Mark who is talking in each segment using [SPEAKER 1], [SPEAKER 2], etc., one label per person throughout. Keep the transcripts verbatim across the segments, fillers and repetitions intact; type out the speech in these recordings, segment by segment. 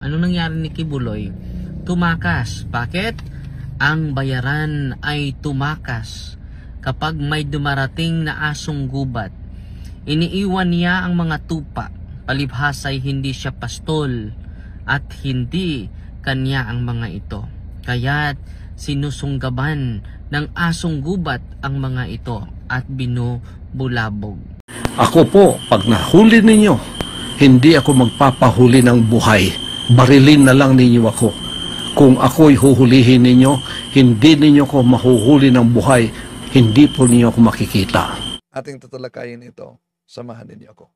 [SPEAKER 1] Ano nangyari ni Kibuloy? Tumakas. Bakit? Ang bayaran ay tumakas kapag may dumarating na asong gubat. Iniiwan niya ang mga tupa, palibhas ay hindi siya pastol at hindi kanya ang mga ito. Kaya't sinusunggaban ng asong gubat ang mga ito at binubulabog.
[SPEAKER 2] Ako po, pag nahuli ninyo, hindi ako magpapahuli ng buhay. Barilin na lang ninyo ako. Kung ako'y huhulihin ninyo, hindi ninyo ko mahuhuli ng buhay. Hindi po ninyo ako makikita.
[SPEAKER 3] Ating tatalakayin ito. Samahan ninyo ako.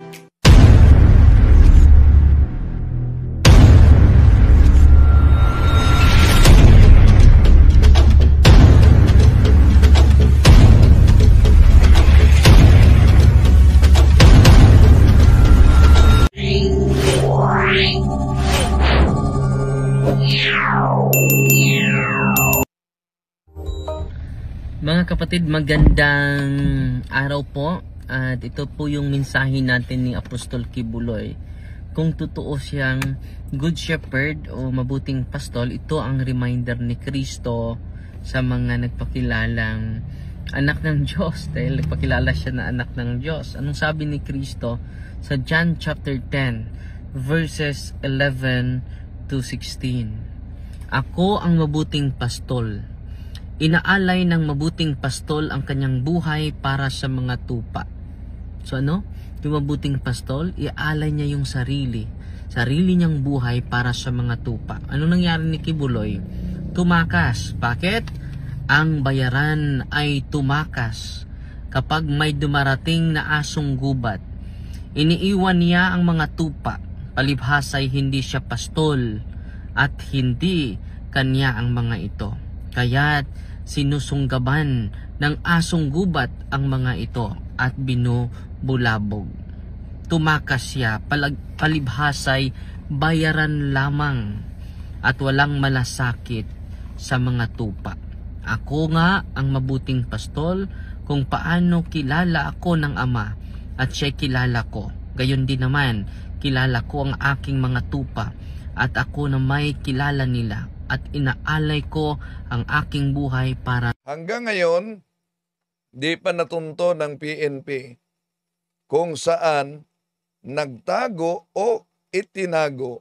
[SPEAKER 1] Mga kapatid, magandang araw po. At ito po yung mensahe natin ni Apostol Kibuloy. Kung totoo siyang good shepherd o mabuting pastol, ito ang reminder ni Kristo sa mga nagpakilalang anak ng Diyos. Dahil nagpakilala siya na anak ng Diyos. Anong sabi ni Kristo sa John chapter ten verses eleven to sixteen? Ako ang mabuting pastol. Inaalay ng mabuting pastol ang kanyang buhay para sa mga tupa. So ano? Yung mabuting pastol, iaalay niya yung sarili. Sarili niyang buhay para sa mga tupa. Ano nangyari ni Kibuloy? Tumakas. Bakit? Ang bayaran ay tumakas kapag may dumarating na asong gubat. Iniiwan niya ang mga tupa, palibhas ay hindi siya pastol at hindi kanya ang mga ito. Kaya't sinusunggaban ng asong gubat ang mga ito at binubulabog. Tumakas siya, palag, palibhasay bayaran lamang at walang malasakit sa mga tupa. Ako nga ang mabuting pastol, kung paano kilala ako ng Ama at siya kilala ko. Gayon din naman, kilala ko ang aking mga tupa at ako na may kilala nila. At inaalay ko ang aking buhay para...
[SPEAKER 3] Hanggang ngayon, di pa natunto ng P N P kung saan nagtago o itinago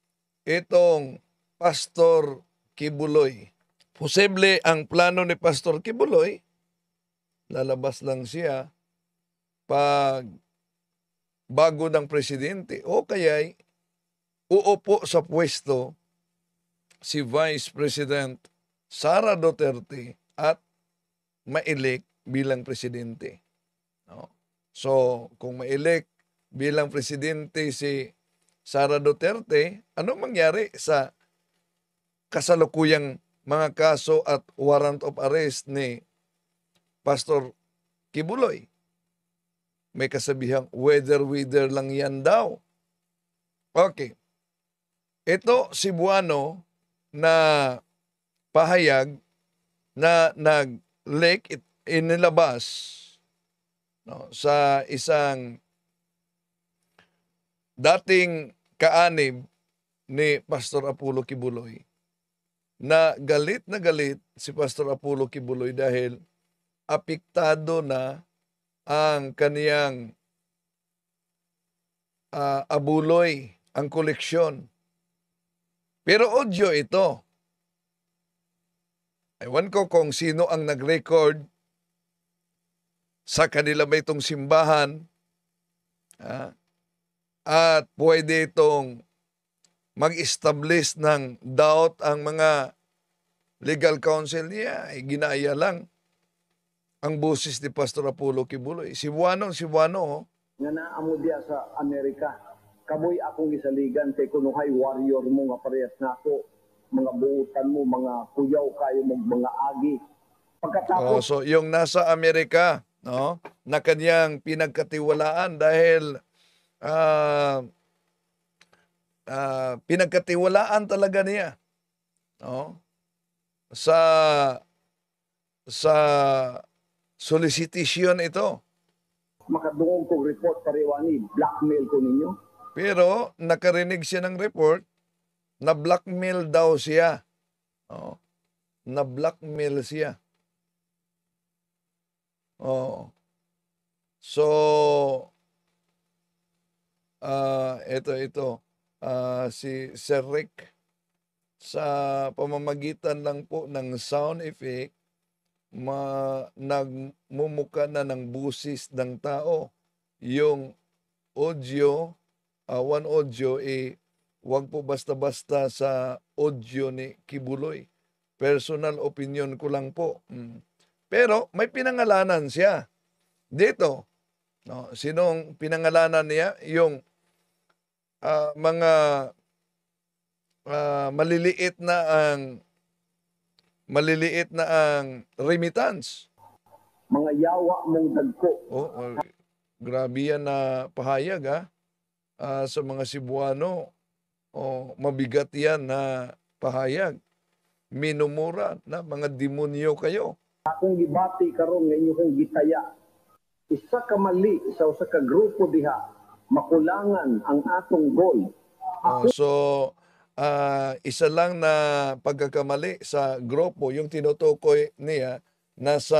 [SPEAKER 3] itong Pastor Kibuloy. Posible ang plano ni Pastor Kibuloy, lalabas lang siya pag bago ng presidente o kaya'y uupo sa pwesto si Vice President Sara Duterte at ma-elect bilang presidente. No? So, kung ma-elect bilang presidente si Sara Duterte, ano mangyari sa kasalukuyang mga kaso at warrant of arrest ni Pastor Kibuloy? May kasabihang whether-whether lang yan daw. Okay. Ito, Cebuano, na pahayag na nag-leak inilabas no, sa isang dating kaanib ni Pastor Apollo Kibuloy na galit na galit si Pastor Apollo Kibuloy dahil apektado na ang kaniyang uh, abuloy, ang koleksyon. Pero audio ito. Ewan ko kung sino ang nag-record sa kanila ba itong simbahan. Ha? At pwede itong mag-establish ng doubt ang mga legal counsel niya. Ay, ginaya lang ang boses ni Pastor Apollo Kibuloy. Cebuano, Cebuano. Oh.
[SPEAKER 4] Nga naamo diya sa Amerika. Kamoy akong isaligan kay kunuhay warrior mo nga parehas nako, mga buutan mo, mga kuyaw kayo mo, mga agi.
[SPEAKER 3] Oh,
[SPEAKER 4] Pagkatapos
[SPEAKER 3] so yung nasa Amerika, no, na kanyang pinagkatiwalaan dahil uh, uh, pinagkatiwalaan talaga niya, no, sa sa solicitation ito.
[SPEAKER 4] makadungog kong report pariwani, blackmail ko ninyo.
[SPEAKER 3] Pero nakarinig siya ng report na blackmail daw siya. Oh, na blackmail siya. Oh. So ah ito ito ah si Sir Rick, sa pamamagitan lang po ng sound effect, ma nagmumuka na ng busis ng tao. Yung audio, ah, one audio, eh, wag po basta-basta sa audio ni Kibuloy. Personal opinion ko lang po. Mm. Pero may pinangalanan siya dito. No, sinong pinangalanan niya? Yung ah, mga ah, maliliit na ang maliliit na ang remittance.
[SPEAKER 4] Mga yawa mong dagko.
[SPEAKER 3] Oh, oh, grabe yan na pahayag ha. Ah, sa mga Cebuano, oh, mabigat yan na pahayag. Minumura na mga demonyo kayo.
[SPEAKER 4] Akong gibati karon nga inyong gitaya. Isa ka mali sa usa ka grupo diha, makulangan ang atong goal.
[SPEAKER 3] Oh, so ah, isa lang na pagkakamali sa grupo yung tinutukoy niya nasa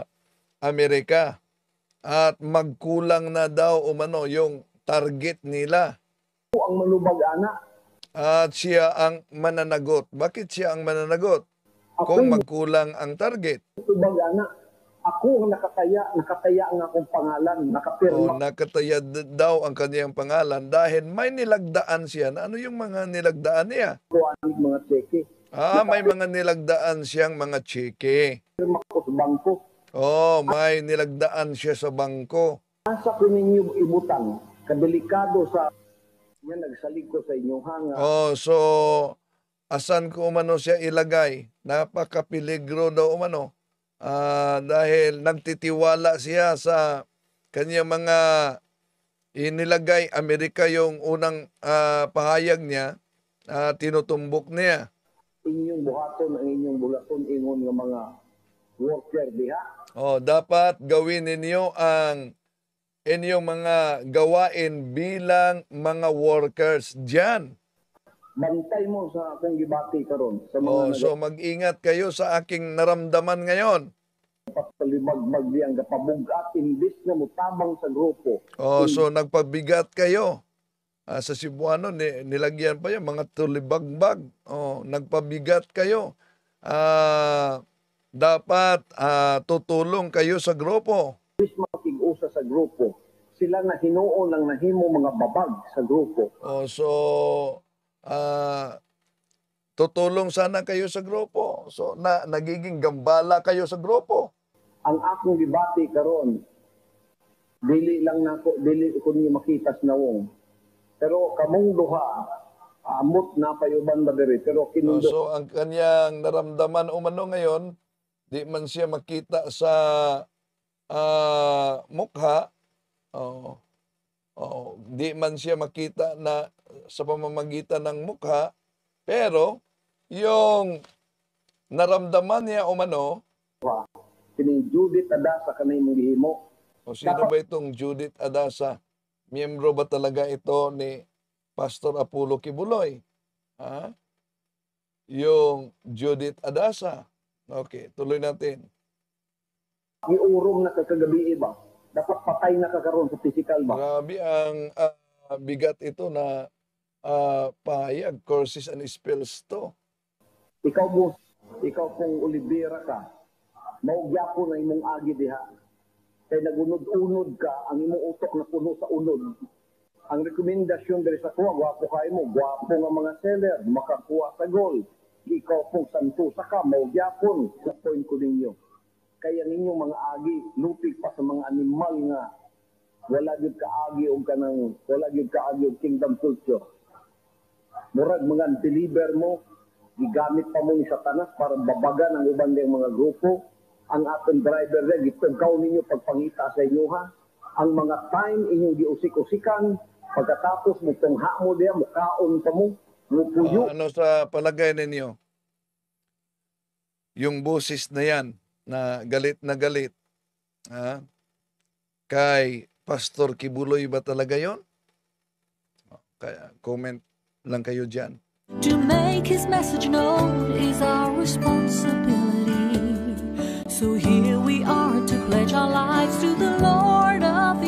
[SPEAKER 3] Amerika, at magkulang na daw umano yung target nila.
[SPEAKER 4] Ako ang manubag ana.
[SPEAKER 3] At siya ang mananagot. Bakit siya ang mananagot? Kung
[SPEAKER 4] Ako
[SPEAKER 3] magkulang ang target.
[SPEAKER 4] manubag ana. Ako ang nakataya, nakataya ang akong pangalan,
[SPEAKER 3] O
[SPEAKER 4] nakapirma
[SPEAKER 3] nakataya d- daw ang kaniyang pangalan dahil may nilagdaan siya. Na ano yung mga nilagdaan niya?
[SPEAKER 4] ko ang mga cheque.
[SPEAKER 3] Ah, may mga nilagdaan siyang mga cheque.
[SPEAKER 4] Pirma ko sa bangko.
[SPEAKER 3] Oh, may nilagdaan siya sa bangko.
[SPEAKER 4] Asa ko ninyo ibutang, kadelikado sa yan nagsalig ko sa inyo ha nga.
[SPEAKER 3] Oh, so asan ko umano siya ilagay? Napakapeligro daw umano. Ah, dahil nagtitiwala siya sa kanyang mga inilagay. Amerika yung unang ah, pahayag niya, ah, tinutumbok niya.
[SPEAKER 4] Inyong buhaton ang inyong bulaton ingon nga mga worker diha.
[SPEAKER 3] Oh, dapat gawin ninyo ang inyong mga gawain bilang mga workers diyan.
[SPEAKER 4] Bantay mo sa akong gibati karon sa mga
[SPEAKER 3] Oh,
[SPEAKER 4] oh,
[SPEAKER 3] so mag-ingat kayo sa aking naramdaman ngayon.
[SPEAKER 4] nagpapalibag ang kapabugat imbis na mutabang sa grupo.
[SPEAKER 3] Oh, so nagpabigat kayo. Ah, sa Cebuano, ni, nilagyan pa yan, mga tulibagbag. Oh, nagpabigat kayo. Ah, dapat ah, tutulong kayo sa grupo.
[SPEAKER 4] Imbis makig-usa sa grupo, sila na hinuon lang nahimo mga babag sa grupo.
[SPEAKER 3] Oh, so ah, tutulong sana kayo sa grupo. So na nagiging gambala kayo sa grupo.
[SPEAKER 4] Ang akong gibati karon dili lang nako dili ko ni makitas nawong. Pero kamong duha amot na payuban ba diri pero
[SPEAKER 3] Oh,
[SPEAKER 4] kinundo
[SPEAKER 3] so ang kanyang naramdaman umano ngayon, di man siya makita sa ah, mukha. Oh, oh, di man siya makita na sa pamamagitan ng mukha, pero yung naramdaman niya umano.
[SPEAKER 4] kining Judith Adasa kanay mong gihimo.
[SPEAKER 3] O sino ba itong Judith Adasa? Miyembro ba talaga ito ni Pastor Apollo Kibuloy? Ha? Yung Judith Adasa. Okay, tuloy natin.
[SPEAKER 4] Giurong na ka kagabi ba? Dapat patay na ka karon sa physical ba?
[SPEAKER 3] Grabe ang ah, bigat ito na ah, pahayag, courses and spells to.
[SPEAKER 4] Ikaw mo, ikaw kung Olivera ka, maugyapon na imong agi diha. Kay nagunod-unod ka, ang imong utok na puno sa unod. Ang rekomendasyon diri sa kuha, gwapo kayo mo, gwapo nga mga seller, makakuha sa goal. Ikaw kung santo sa ka, maugyapon, sa point ko ninyo. Kaya ninyong mga agi, lupig pa sa mga animal nga, wala gyud kaagi og kanang wala gyud kaagi og kingdom culture. Murag mga deliver mo, gigamit pa mo ni Satanas para babagan ang uban diyang mga grupo. Ang atong driver na gitugkaw ninyo pagpangita sa inyo ha. Ang mga time inyong giusik-usikan, pagkatapos mo tungha mo diya, mukaon pa mo, mupuyo.
[SPEAKER 3] Ah, ano sa palagay ninyo? Yung boses na yan, na galit na galit, ha? Kay Pastor Kibuloy ba talaga yon? Kaya comment lang kayo dyan.
[SPEAKER 5] To make His message known is our responsibility. So here we are to pledge our lives to the Lord of